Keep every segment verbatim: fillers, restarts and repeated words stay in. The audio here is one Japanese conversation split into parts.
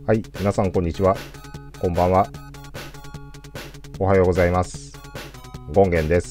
はい、皆さんこんにちは。こんばんは。おはようございます。ゴンゲンです。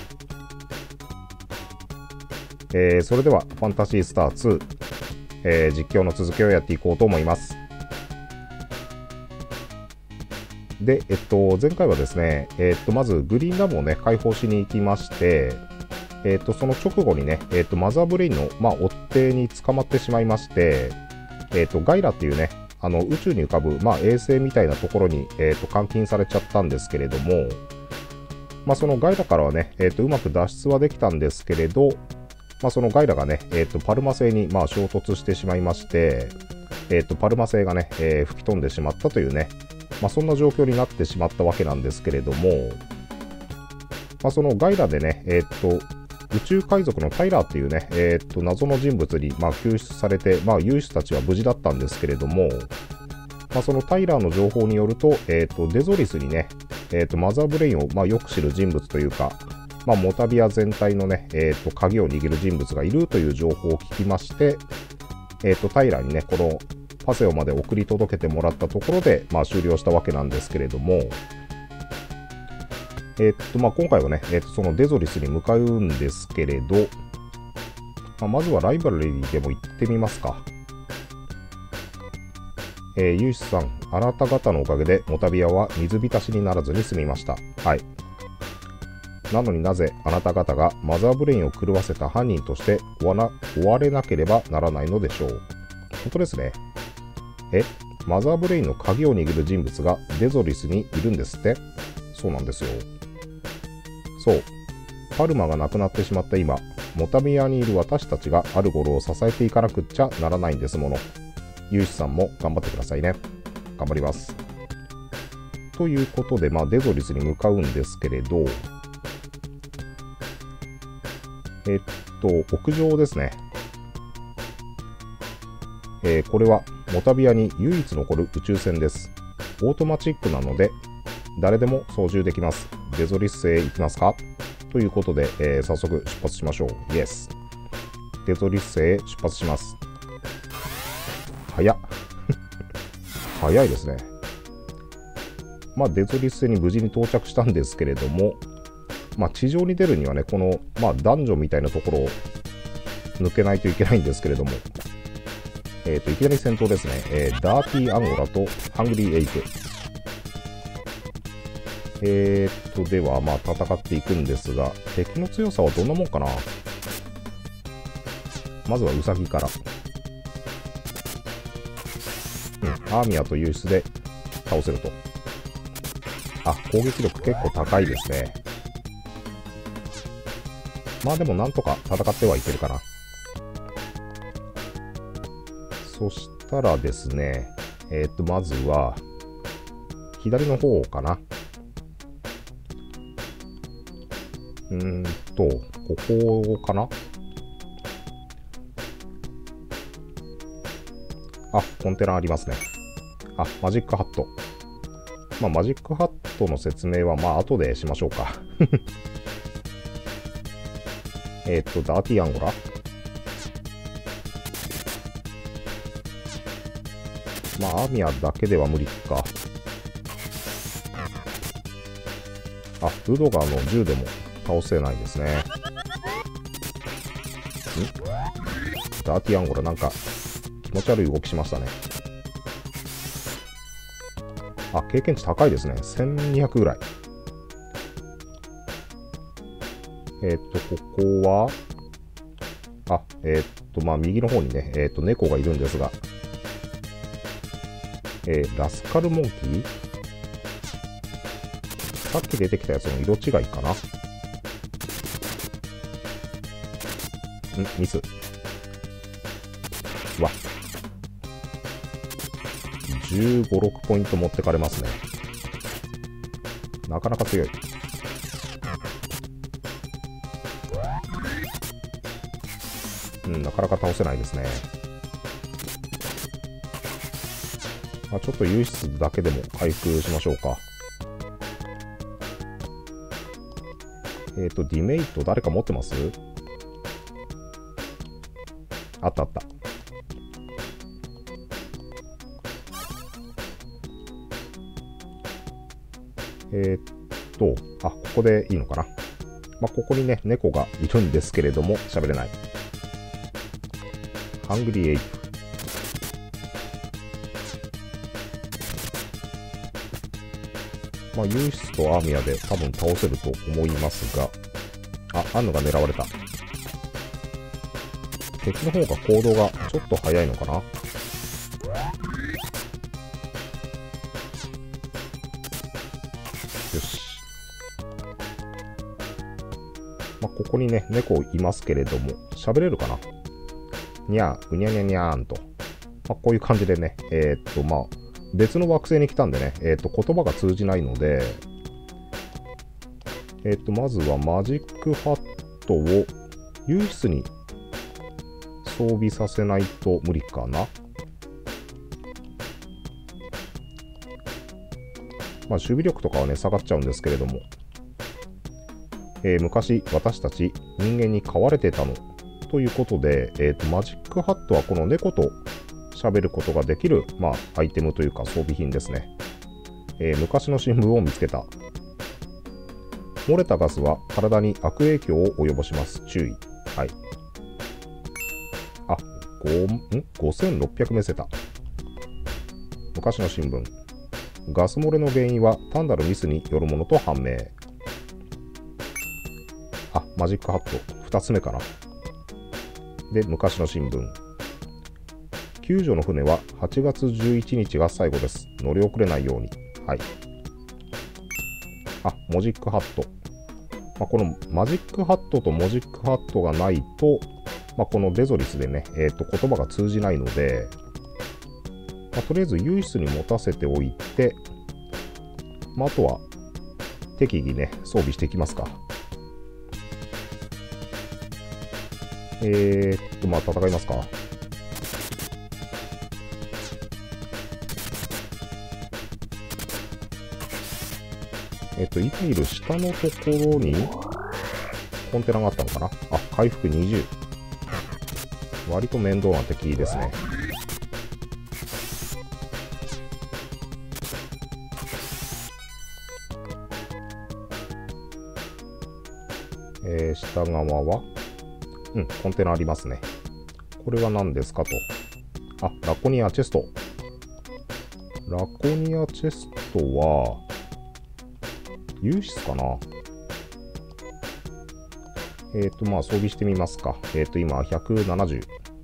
えー、それではファンタジースターツー、えー、実況の続きをやっていこうと思います。で、えっと、前回はですね、えっと、まずグリーンダムをね、解放しに行きまして、えっと、その直後にね、えっと、マザーブレインの、まあ、追っ手に捕まってしまいまして、えっと、ガイラっていうね、あの宇宙に浮かぶ、まあ、衛星みたいなところに、えー、と監禁されちゃったんですけれども、まあ、そのガイラからはね、えー、とうまく脱出はできたんですけれど、まあ、そのガイラがね、えー、とパルマ星に、まあ、衝突してしまいまして、えー、とパルマ星がね、えー、吹き飛んでしまったというね、まあ、そんな状況になってしまったわけなんですけれども、まあ、そのガイラでね、えー、と宇宙海賊のタイラーっていうね、えー、と謎の人物に、まあ、救出されて、まあ、勇士たちは無事だったんですけれども、まあ、そのタイラーの情報によると、えー、とデゾリスにね、えー、とマザーブレインを、まあ、よく知る人物というか、まあ、モタビア全体のね、えー、と鍵を握る人物がいるという情報を聞きまして、えー、とタイラーにね、このパセオまで送り届けてもらったところで、まあ、終了したわけなんですけれども、えーとまあ、今回はね、えー、とそのデゾリスに向かうんですけれど、まあ、まずはライバルリーでも行ってみますか。えー、ユーシさん、あなた方のおかげでモタビアは水浸しにならずに済みました。はい。なのになぜあなた方がマザーブレインを狂わせた犯人として追わな、追われなければならないのでしょう。本当ですね。え、マザーブレインの鍵を握る人物がデゾリスにいるんですって？そうなんですよ。そう。パルマが亡くなってしまった今、モタビアにいる私たちがアルゴルを支えていかなくっちゃならないんですもの。ユーシさんも頑張ってくださいね。頑張ります。ということで、まあ、デゾリスに向かうんですけれど、えっと、屋上ですね。えー、これはモタビアに唯一残る宇宙船です。オートマチックなので、誰でも操縦できます。デゾリスへ行きますか？ということで、えー、早速出発しましょう。イエス。デゾリスへ出発します。早っ。早いですね。まあ、デゾリスに無事に到着したんですけれども、まあ、地上に出るにはね、この、まあ、ダンジョンみたいなところを抜けないといけないんですけれども、えっと、いきなり戦闘ですね。えー、ダーティーアンゴラとハングリーエイプ。えーっと、では、まあ、戦っていくんですが、敵の強さはどんなもんかな。まずはウサギから。うん、アーミアとユースで倒せると。あ、攻撃力結構高いですね。まあでもなんとか戦ってはいけるかな。そしたらですね、えー、っと、まずは、左の方かな。うーんと、ここかな。あ、コンテナありますね。あ、マジックハット。まあ、マジックハットの説明は、まあ、後でしましょうか。えっと、ダーティーアンゴラ。まあ、アーミアだけでは無理か。あ、ルドガーの銃でも倒せないですね。ん？ダーティーアンゴラ、なんか、気持ち悪い動きしましたね。あ、経験値高いですね。せんにひゃくぐらい。えっと、ここは、あ、えっと、まあ、右の方にね、えっと、猫がいるんですが、えー、ラスカルモンキー？さっき出てきたやつの色違いかな？ん？ミス。わ。じゅうご、ろくポイント持ってかれますね。なかなか強い。うん、なかなか倒せないですね。まあ、ちょっと有質だけでも回復しましょうか。えっと、ディメイト誰か持ってます？あったあった。 えー、っと、あ、ここでいいのかな。まあ、ここにね、猫がいるんですけれども、喋れない。ハングリーエイプ。まあ、ユーシスとアーミアで多分倒せると思いますが、あ、アンヌが狙われた。敵の方が行動がちょっと早いのかな。よし。まあ、ここにね、猫いますけれども、喋れるかな。にゃー、うにゃにゃにゃーんと。まあ、こういう感じでね、えー、っと、まあ、別の惑星に来たんでね、えー、っと、言葉が通じないので、えー、っと、まずはマジックハットをユーシスに装備させないと無理かな。まあ、守備力とかはね、下がっちゃうんですけれども、えー、昔、私たち人間に飼われてたのということで、えー、とマジックハットはこの猫と喋ることができる、まあ、アイテムというか装備品ですね。えー、昔の新聞を見つけた。漏れたガスは体に悪影響を及ぼします。注意。はい。あ、ごせんろっぴゃくメセタ。昔の新聞。ガス漏れの原因は単なるミスによるものと判明。あ、マジックハット。ふたつめかな。で、昔の新聞。救助の船ははちがつじゅういちにちが最後です。乗り遅れないように。はい。あ、モジックハット。まあ、このマジックハットとモジックハットがないと、まあ、このデゾリスでね、えーと、言葉が通じないので、まあ、とりあえずユーシスに持たせておいて、まあ、あとは適宜ね、装備していきますか。えーっと、まあ、戦いますか。えっと、今いる下のところに、コンテナがあったのかな。あ、回復にじゅう。割と面倒な敵ですね。えー、下側は、うん、コンテナありますね。これは何ですかと。あ、ラコニアチェスト。ラコニアチェストは、ユーシスかな。えっ、ー、と、まあ、装備してみますか。えっ、ー、と、今、ひゃくななじゅう。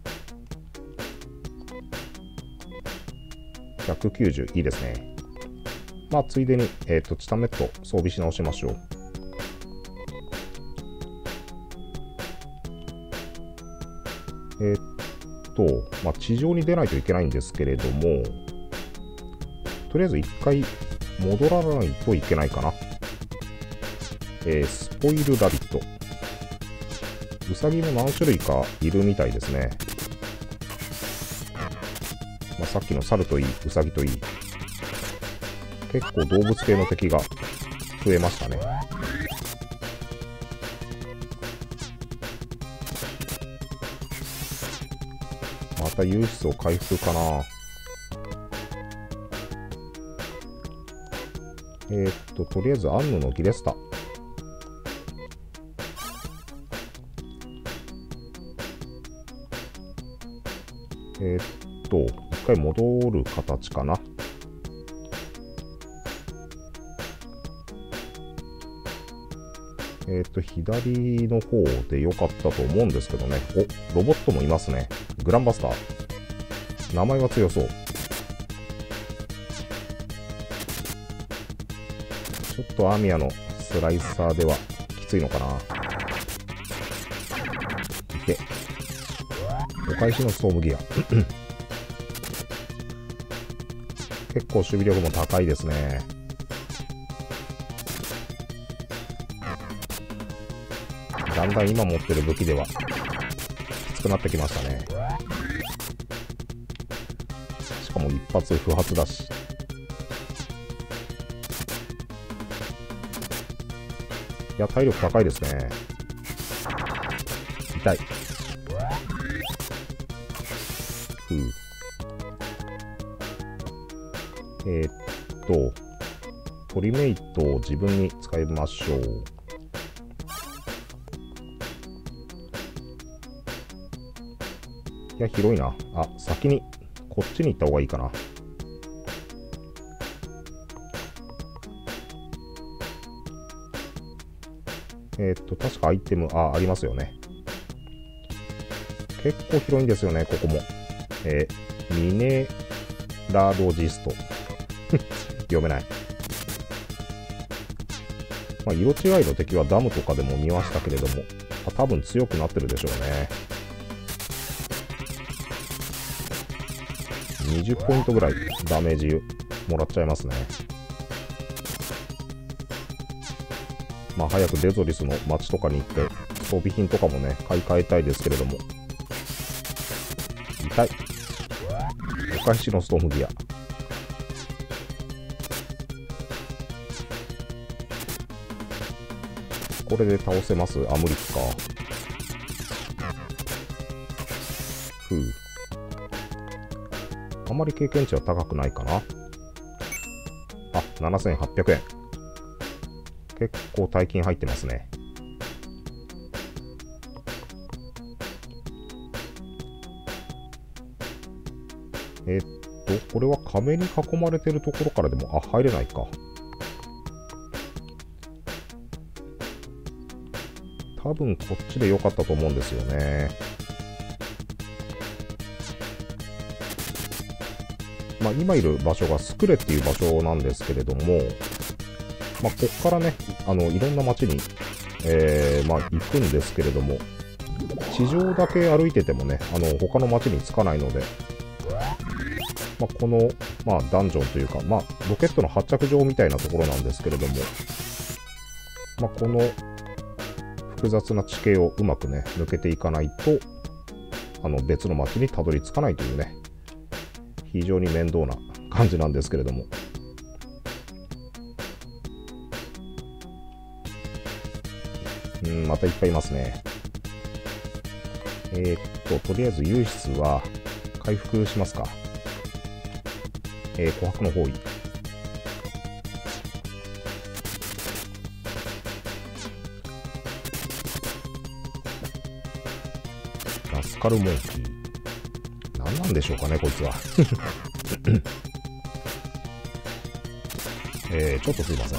ひゃくきゅうじゅう、いいですね。まあ、ついでに、えっ、ー、と、チタメット装備し直しましょう。えっ、と、まあ、地上に出ないといけないんですけれども、とりあえず一回戻らないといけないかな。えー、スポイルラビット。ウサギも何種類かいるみたいですね。まあ、さっきの猿といい、ウサギといい。結構動物系の敵が増えましたね。またユーシスを回復かな。えー、っと、とりあえずアンヌのギレスタ。えー、っと、一回戻る形かな。えー、っと、左の方で良かったと思うんですけどね。お、ロボットもいますね。グランバスター。名前は強そう。ちょっとアーミアのスライサーではきついのかな。いて。お返しのストームギア。結構守備力も高いですね。だんだん今持ってる武器ではきつくなってきましたね。しかも一発不発だし。いや、体力高いですね。痛い。ふう。えー、っと、 トリメイトを自分に使いましょう。いや、広いな。あ、先にこっちに行った方がいいかな。えー、っと、確かアイテム、あ、ありますよね。結構広いんですよね、ここも。えー、ミネラロジスト。読めない。まあ、色違いの敵はダムとかでも見ましたけれども、多分強くなってるでしょうね。にじゅっポイントぐらいダメージもらっちゃいますね。まあ早くデゾリスの街とかに行って装備品とかもね買い替えたいですけれども。痛い。お返しのストームギア。これで倒せます？あ、無理っすか。ふう。あまり経験値は高くないかな。あ、ななせんはっぴゃくえん。結構大金入ってますね。えっと、これは壁に囲まれてるところからでも、あ、入れないか。多分こっちで良かったと思うんですよね。まあ、今いる場所がスクレっていう場所なんですけれども、まあ、こっからね、あのいろんな街に、えーまあ、行くんですけれども、地上だけ歩いててもね、あの他の街に着かないので、まあ、この、まあ、ダンジョンというか、まあ、ロケットの発着場みたいなところなんですけれども、まあ、この複雑な地形をうまくね、抜けていかないと、あの別の街にたどり着かないというね、非常に面倒な感じなんですけれども。うん、またいっぱいいますね。えー、っと、とりあえず有室は回復しますか。えー、琥珀の包囲。ラスカルモンキー。何なんでしょうかね、こいつは。えー、ちょっとすいません。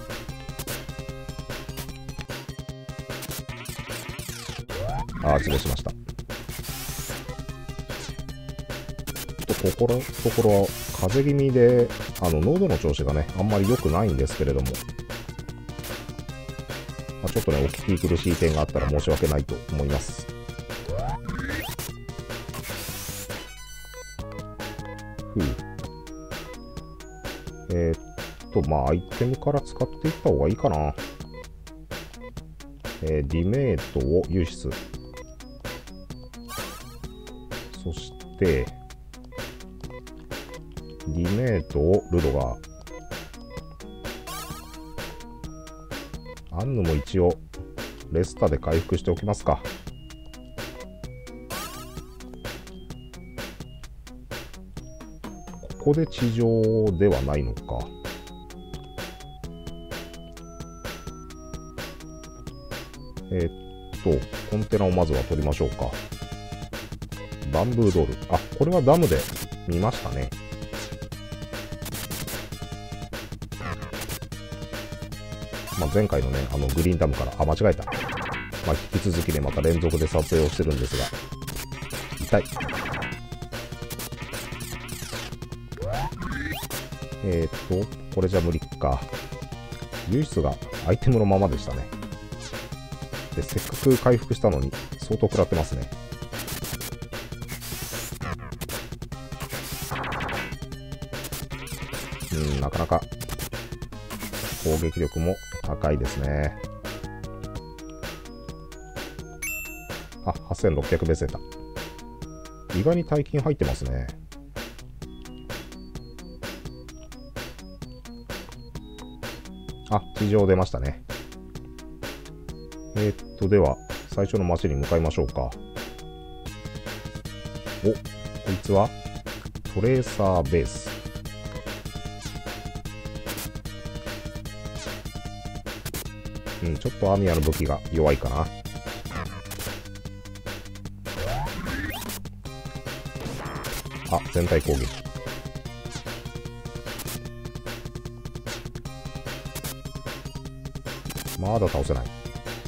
あー、失礼しました。ちょっとここのところ、風邪気味で、あの、喉の調子がね、あんまり良くないんですけれども、まあ、ちょっとね、お聞き苦しい点があったら申し訳ないと思います。ふう。えー、っと、まあ、アイテムから使っていった方がいいかな。えー、ディメートを輸出。そして、ディメートをルドガー。アンヌも一応、レスタで回復しておきますか。ここで地上ではないのか。えー、っと、コンテナをまずは取りましょうか。バンブードール。あ、これはダムで見ましたね。まあ、前回のね、あのグリーンダムから、あ、間違えた。まあ、引き続きね、また連続で撮影をしてるんですが、痛い。えー、っと、これじゃ無理か。唯一がアイテムのままでしたね。で、せっかく回復したのに、相当食らってますね。うん、なかなか、攻撃力も高いですね。あ、はっせんろっぴゃくベセタ。意外に大金入ってますね。あ、地上出ましたね。えー、っと、では、最初の街に向かいましょうか。お、こいつはトレーサーベース。 うん、ちょっとアミヤの武器が弱いかな。あ、全体攻撃。まだ倒せない。よ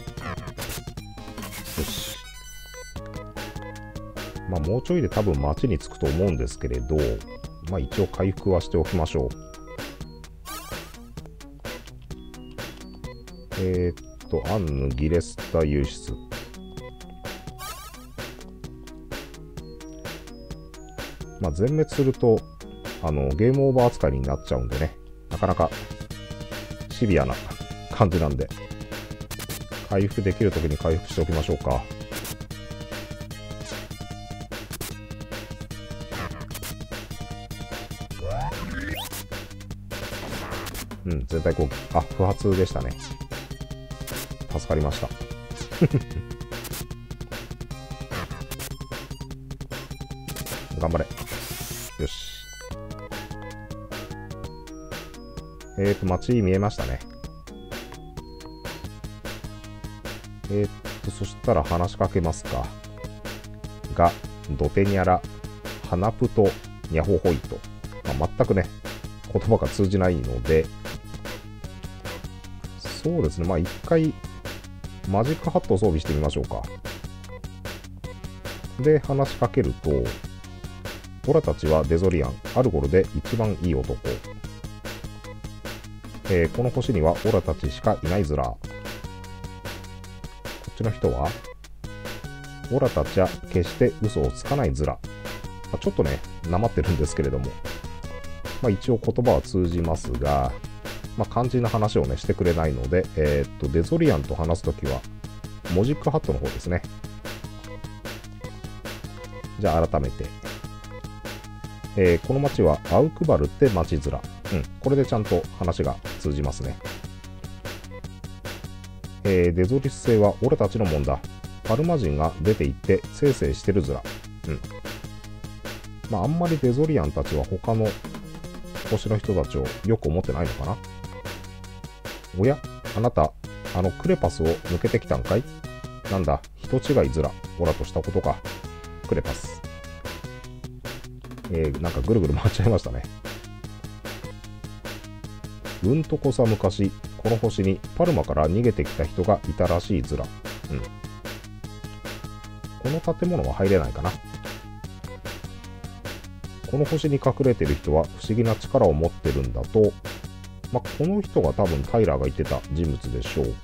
し。まあもうちょいで多分町に着くと思うんですけれど、まあ一応回復はしておきましょう。えー、っと、アンヌ・ギレスタ輸出。まあ全滅すると、あの、ゲームオーバー扱いになっちゃうんでね、なかなかシビアな感じなんで、回復できるときに回復しておきましょうか。うん、全体攻撃。あ、不発でしたね。助かりました。頑張れ。よし。えーと、街見えましたね。えーっと、そしたら話しかけますか。が、ドテニャラ、ハナプト、ニャホホイと。まあ、全くね、言葉が通じないので、そうですね、まあ一回、マジックハットを装備してみましょうか。で、話しかけると、オラたちはデゾリアン、アルゴルで一番いい男。えー、この星にはオラたちしかいないずら。こっちの人は、オラたちは決して嘘をつかないずら。まあ、ちょっとね、なまってるんですけれども、まあ一応言葉は通じますが、まあ、肝心な話をね、してくれないので、えー、っと、デゾリアンと話すときは、モジックハットの方ですね。じゃあ、改めて。えー、この町はアウクバルって町面。うん、これでちゃんと話が通じますね。えー、デゾリス星は俺たちのもんだ。パルマ人が出て行って、せいせいしてるずら。うん。まあ、あんまりデゾリアンたちは他の星の人たちをよく思ってないのかな。おや、あなた、あのクレパスを抜けてきたんかい？なんだ、人違いずら、オラとしたことか。クレパス。えー、なんかぐるぐる回っちゃいましたね。うんとこさ昔、この星にパルマから逃げてきた人がいたらしいずら。うん。この建物は入れないかな。この星に隠れてる人は不思議な力を持ってるんだと、まあ、この人が多分タイラーが言ってた人物でしょう。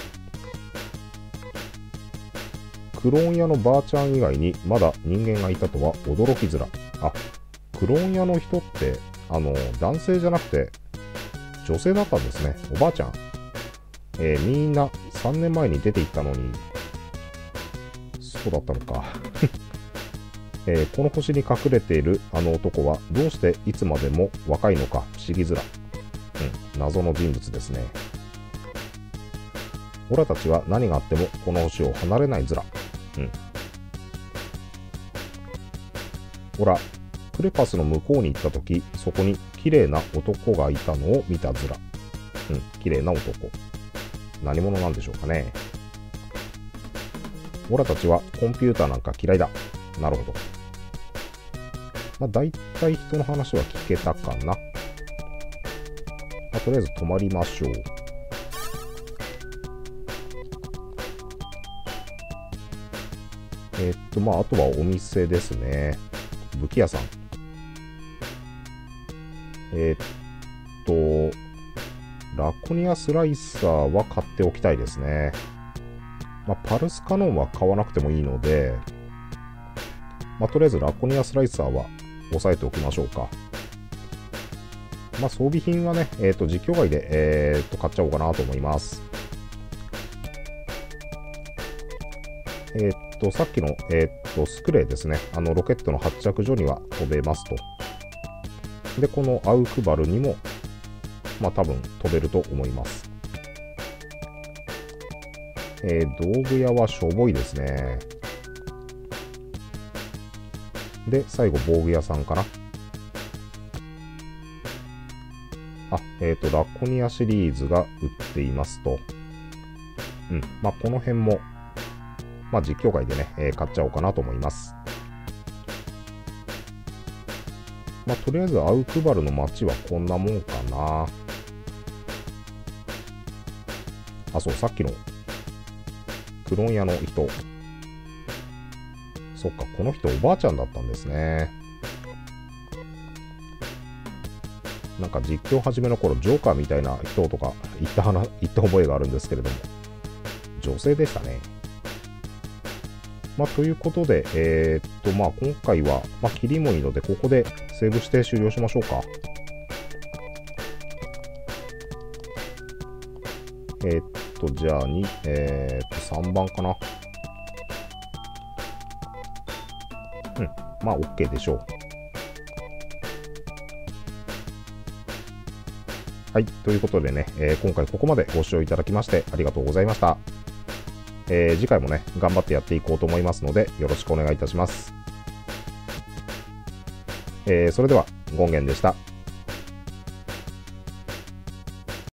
クローン屋のばあちゃん以外にまだ人間がいたとは驚きづら。あ、クローン屋の人って、あの、男性じゃなくて女性だったんですね。おばあちゃん。えー、みんなさんねんまえに出て行ったのに、そうだったのか。えー、この星に隠れているあの男はどうしていつまでも若いのか不思議づら。うん、謎の人物ですね。オラたちは何があってもこの星を離れないずら。うん。オラ、クレパスの向こうに行ったとき、そこに綺麗な男がいたのを見たずら。うん、綺麗な男。何者なんでしょうかね。オラたちはコンピューターなんか嫌いだ。なるほど。まあ、大体人の話は聞けたかな。まあ、とりあえず止まりましょう。えー、っと、まあ、あとはお店ですね。武器屋さん。えー、っと、ラコニアスライサーは買っておきたいですね。まあ、パルスカノンは買わなくてもいいので、まあ、とりあえずラコニアスライサーは押さえておきましょうか。まあ、装備品はね、えっと、実況外で、えー、っと、買っちゃおうかなと思います。えー、っと、さっきの、えー、っと、スクレーですね。あの、ロケットの発着所には飛べますと。で、このアウクバルにも、まあ、多分飛べると思います。えー、道具屋はしょぼいですね。で、最後、防具屋さんかな。あ、えっと、ラコニアシリーズが売っていますと。 うん。まあ、この辺も、まあ、実況会でね、えー、買っちゃおうかなと思います。まあ、とりあえず、アウクバルの街はこんなもんかな。あ、そう、さっきの、クロン屋の人。そっか、この人おばあちゃんだったんですね。なんか実況始めの頃、ジョーカーみたいな人とか言った話、言った覚えがあるんですけれども、女性でしたね。まあ、ということで、えー、っと、まあ、今回は、まあ、キリもいいので、ここでセーブして終了しましょうか。えー、っと、じゃあ、に、えー、っと、さんばんかな。うん、まあ、OK でしょう。はい、ということでね、えー、今回ここまでご視聴いただきましてありがとうございました。えー、次回もね、頑張ってやっていこうと思いますので、よろしくお願いいたします。えー、それでは、ゴンゲンでした。